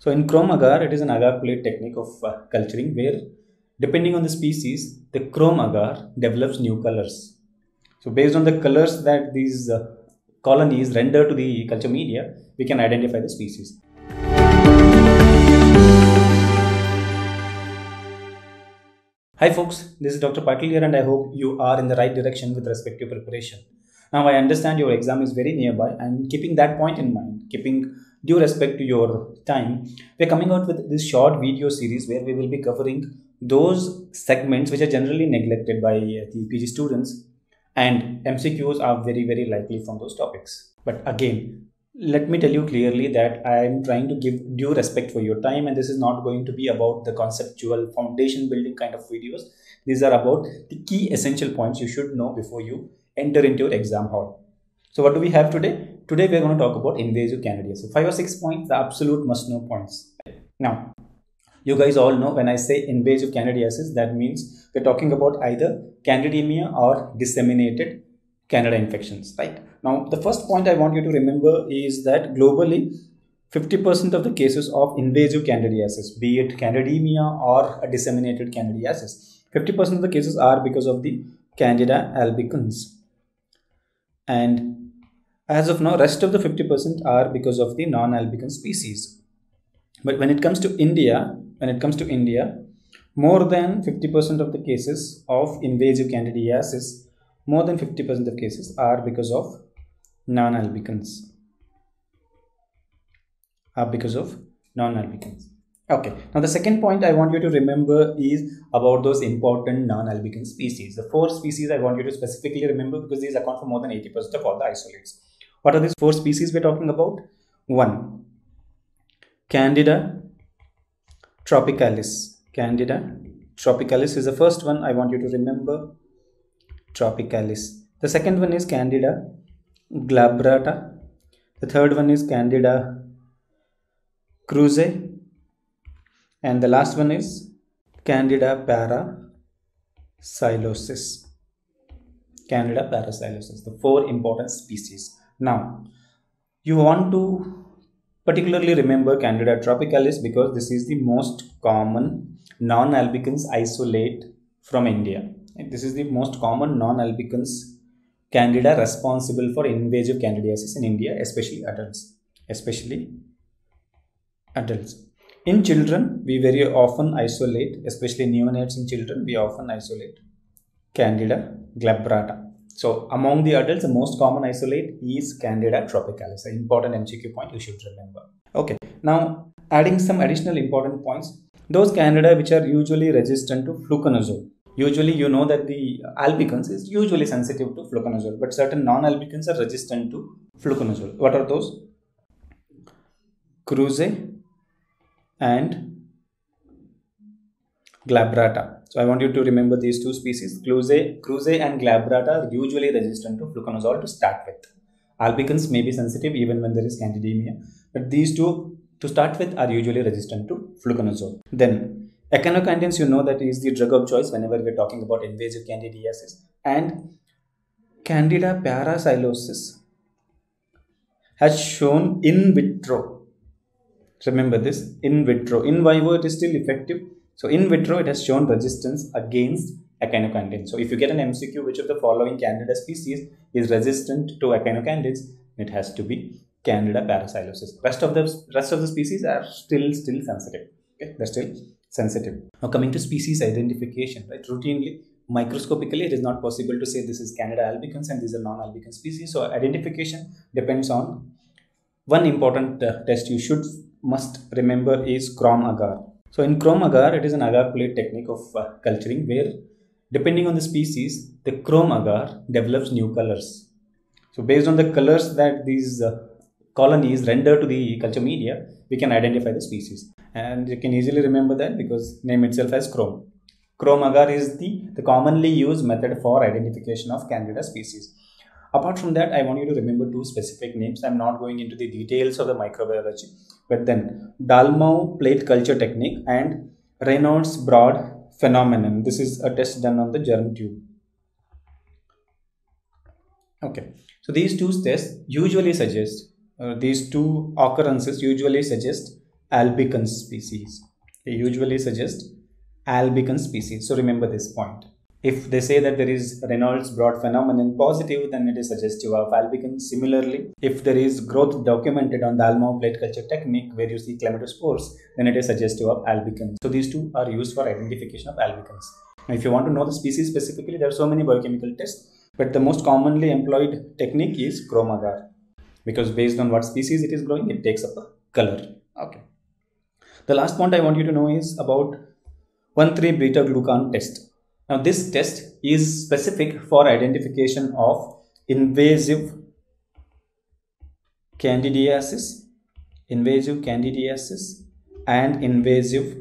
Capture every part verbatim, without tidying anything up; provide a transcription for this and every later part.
So in chrome agar, it is an agar plate technique of uh, culturing where depending on the species, the chrome agar develops new colors. So based on the colors that these uh, colonies render to the culture media, we can identify the species. Hi folks, this is Doctor Patil here and I hope you are in the right direction with respect to preparation. Now I understand your exam is very nearby and keeping that point in mind, keeping due respect to your time, we are coming out with this short video series where we will be covering those segments which are generally neglected by the P G students, and M C Qs are very very likely from those topics. But again, let me tell you clearly that I am trying to give due respect for your time, and this is not going to be about the conceptual foundation building kind of videos. These are about the key essential points you should know before you enter into your exam hall. So what do we have today? Today we are going to talk about invasive candidiasis. Five or six points, the absolute must know points. Now, you guys all know when I say invasive candidiasis, that means we're talking about either candidemia or disseminated Candida infections, right? Now, the first point I want you to remember is that globally, fifty percent of the cases of invasive candidiasis, be it candidemia or a disseminated candidiasis, fifty percent of the cases are because of the Candida albicans. And as of now, rest of the fifty percent are because of the non-albicans species. But when it comes to India, when it comes to India, more than fifty percent of the cases of invasive candidiasis, more than fifty percent of cases are because of non-albicans. Are because of non-albicans. Okay. Now the second point I want you to remember is about those important non-albican species. The four species I want you to specifically remember because these account for more than eighty percent of all the isolates. What are these four species we're talking about? One, Candida tropicalis. Candida tropicalis is the first one I want you to remember. Tropicalis. The second one is Candida glabrata. The third one is Candida krusei. And the last one is Candida parapsilosis. Candida parapsilosis. The four important species. Now, you want to particularly remember Candida tropicalis because this is the most common non-albicans isolate from India. This is the most common non-albicans Candida responsible for invasive candidiasis in India, especially adults. Especially adults. In children, we very often isolate, especially neonates in children, we often isolate Candida glabrata. So, among the adults, the most common isolate is Candida tropicalis. An important M C Q point you should remember. Okay, now adding some additional important points. Those Candida which are usually resistant to fluconazole. Usually, you know that the albicans is usually sensitive to fluconazole, but certain non-albicans are resistant to fluconazole. What are those? Krusei and glabrata. So I want you to remember these two species. Krusei, Krusei and glabrata are usually resistant to fluconazole to start with. Albicans may be sensitive even when there is candidemia, but these two to start with are usually resistant to fluconazole. Then echinocandins, you know that is the drug of choice whenever we are talking about invasive candidiasis. And Candida parapsilosis has shown in vitro. Remember this, in vitro. In vivo it is still effective. So in vitro it has shown resistance against echinocandins. So if you get an M C Q, which of the following Candida species is resistant to echinocandins, it has to be Candida parapsilosis. Rest of the rest of the species are still still sensitive. Okay, they're still sensitive. Now coming to species identification, right? Routinely, microscopically, it is not possible to say this is Candida albicans and these are non-albican species. So identification depends on one important uh, test you should must remember is chrome agar. So in chrome agar, it is an agar plate technique of uh, culturing where depending on the species, the chrome agar develops new colors. So based on the colors that these uh, colonies render to the culture media, we can identify the species. And you can easily remember that because name itself has chrome. Chrome agar is the, the commonly used method for identification of Candida species. Apart from that, I want you to remember two specific names. I'm not going into the details of the microbiology, but then Dalmau plate culture technique and Reynolds broad phenomenon. This is a test done on the germ tube. Okay, so these two tests usually suggest, uh, these two occurrences usually suggest albicans species. They usually suggest albicans species. So remember this point. If they say that there is Reynolds blot phenomenon positive, then it is suggestive of albicans. Similarly, if there is growth documented on the Almau plate culture technique where you see chlamydospores, then it is suggestive of albicans. So these two are used for identification of albicans. Now, if you want to know the species specifically, there are so many biochemical tests, but the most commonly employed technique is chromagar, because based on what species it is growing, it takes up a color. Okay. The last point I want you to know is about one three beta glucan test. Now, this test is specific for identification of invasive candidiasis, invasive candidiasis, and invasive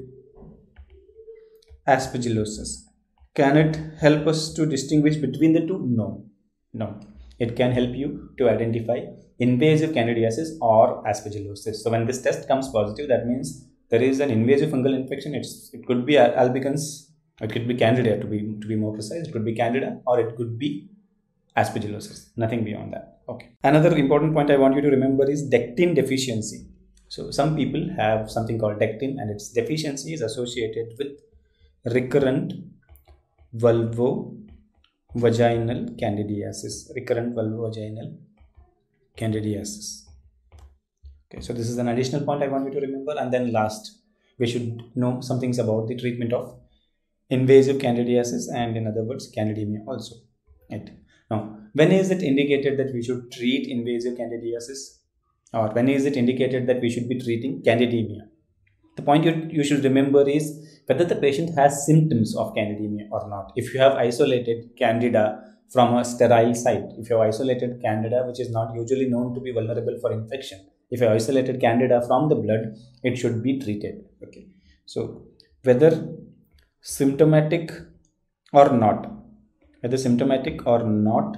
aspergillosis. Can it help us to distinguish between the two? No, no. It can help you to identify invasive candidiasis or aspergillosis. So when this test comes positive, that means there is an invasive fungal infection. It's, it could be albicans, it could be candida to be, to be more precise. It could be candida or it could be aspergillosis. Nothing beyond that. Okay. Another important point I want you to remember is dectin deficiency. So some people have something called dectin, and its deficiency is associated with recurrent vulvovaginal candidiasis. Recurrent vulvovaginal candidiasis. Okay, so this is an additional point I want you to remember. And then last, we should know some things about the treatment of invasive candidiasis, and in other words, candidemia also. Right. Now, when is it indicated that we should treat invasive candidiasis, or when is it indicated that we should be treating candidemia? The point you, you should remember is whether the patient has symptoms of candidemia or not. If you have isolated candida from a sterile site, if you have isolated candida which is not usually known to be vulnerable for infection, if you have isolated candida from the blood, it should be treated. Okay. So whether symptomatic or not, whether symptomatic or not,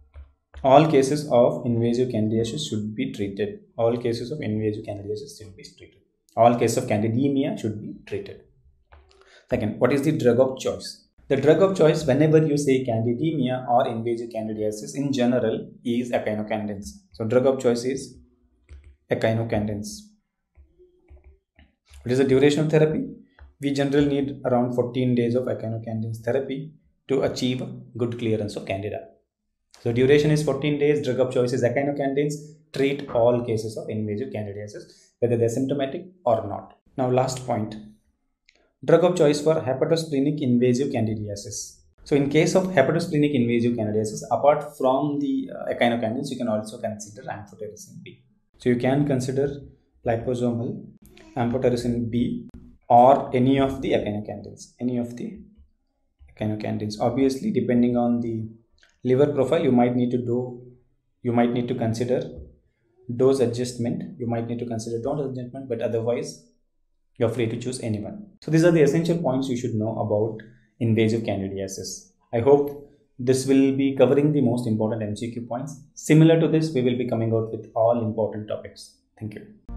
all cases of invasive candidiasis should be treated. All cases of invasive candidiasis should be treated. All cases of candidemia should be treated. Second, what is the drug of choice? The drug of choice whenever you say candidemia or invasive candidiasis in general is echinocandins. So drug of choice is echinocandins. What is the duration of therapy? We generally need around fourteen days of echinocandins therapy to achieve good clearance of candida. So duration is fourteen days, drug of choice is echinocandins. Treat all cases of invasive candidiasis, whether they are symptomatic or not. Now last point, drug of choice for hepatosplenic invasive candidiasis. So in case of hepatosplenic invasive candidiasis, apart from the uh, echinocandins, you can also consider amphotericin B. So you can consider liposomal amphotericin B or any of the echinocandins, any of the echinocandins. Obviously, depending on the liver profile, you might need to do, you might need to consider dose adjustment. You might need to consider dose adjustment, but otherwise, you're free to choose anyone. So these are the essential points you should know about invasive candidiasis. I hope this will be covering the most important M C Q points. Similar to this, we will be coming out with all important topics. Thank you.